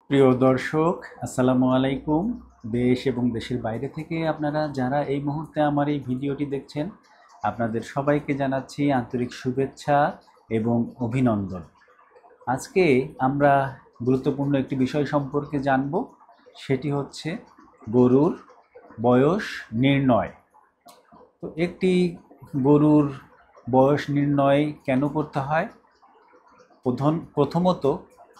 প্রিয় দর্শক, আসসালামু আলাইকুম। দেশ এবং দেশের বাইরে থেকে আপনারা যারা এই মুহূর্তে আমার এই ভিডিওটি দেখছেন, আপনাদের সবাইকে জানাচ্ছি আন্তরিক শুভেচ্ছা এবং অভিনন্দন। আজকে আমরা গুরুত্বপূর্ণ একটি বিষয় সম্পর্কে জানব, সেটি হচ্ছে গরুর বয়স নির্ণয়। তো একটি গরুর বয়স নির্ণয় কেন করতে হয়? প্রথমত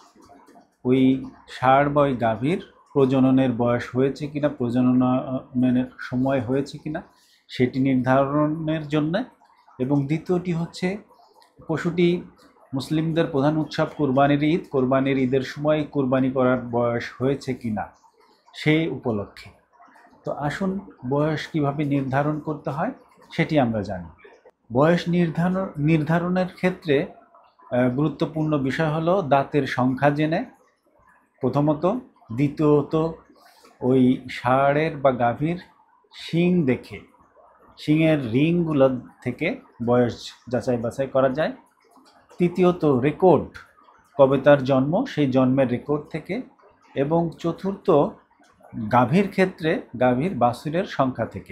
ওই ষাঁড় বা ওই গাভীর প্রজননের বয়স হয়েছে কিনা, প্রজননের সময় হয়েছে কিনা সেটি নির্ধারণের জন্য। এবং দ্বিতীয়টি হচ্ছে পশুটি মুসলিমদের প্রধান উৎসব কোরবানির ঈদের সময় কোরবানি করার বয়স হয়েছে কিনা সেই উপলক্ষে। তো আসুন বয়স কিভাবে নির্ধারণ করতে হয় সেটি আমরা জানি। বয়স নির্ধারণের ক্ষেত্রে গুরুত্বপূর্ণ বিষয় হলো দাঁতের সংখ্যা জেনে প্রথমত, দ্বিতীয়ত ওই ষাঁড়ের বা গাভীর শিং দেখে, শিংয়ের রিংগুলো থেকে বয়স যাচাই বাছাই করা যায়। তৃতীয়ত রেকর্ড, কবে তার জন্ম সেই জন্মের রেকর্ড থেকে। এবং চতুর্থ, গাভীর ক্ষেত্রে গাভীর বাছুরের সংখ্যা থেকে।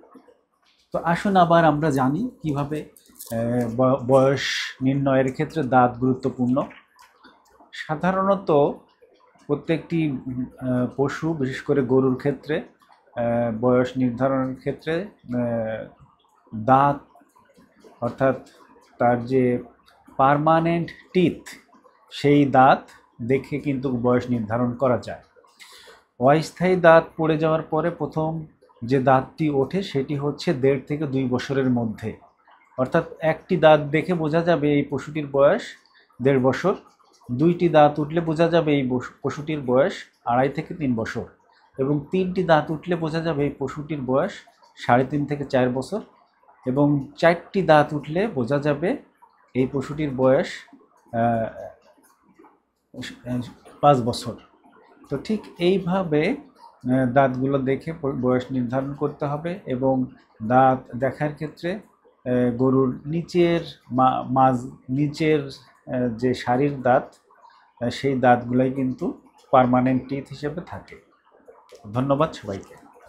তো আসুন আবার আমরা জানি কিভাবে বয়স নির্ণয়ের ক্ষেত্রে দাঁত গুরুত্বপূর্ণ। সাধারণত প্রত্যেকটি পশু, বিশেষ করে গরুর ক্ষেত্রে বয়স নির্ধারণের ক্ষেত্রে দাঁত, অর্থাৎ তার যে পার্মানেন্ট টিথ, সেই দাঁত দেখে কিন্তু বয়স নির্ধারণ করা যায়। অস্থায়ী দাঁত পড়ে যাওয়ার পরে প্রথম যে দাঁতটি ওঠে সেটি হচ্ছে 1.5 থেকে 2 বছরের মধ্যে। অর্থাৎ একটি দাঁত দেখে বোঝা যাবে এই পশুটির বয়স 1.5 বছর, 2টি দাঁত উঠলে বোঝা যাবে এই পশুটির বয়স 2.5 থেকে 3 বছর, এবং 3টি দাঁত উঠলে বোঝা যাবে এই পশুটির বয়স 3.5 থেকে 4 বছর, এবং 4টি দাঁত উঠলে বোঝা যাবে এই পশুটির বয়স 5 বছর। তো ঠিক এইভাবে দাঁতগুলো দেখে বয়স নির্ধারণ করতে হবে। এবং দাঁত দেখার ক্ষেত্রে গরুর নিচের যে সারির দাঁত, সেই দাঁতগুলাই কিন্তু পার্মানেন্ট টিথ হিসেবে থাকে। ধন্যবাদ সবাইকে।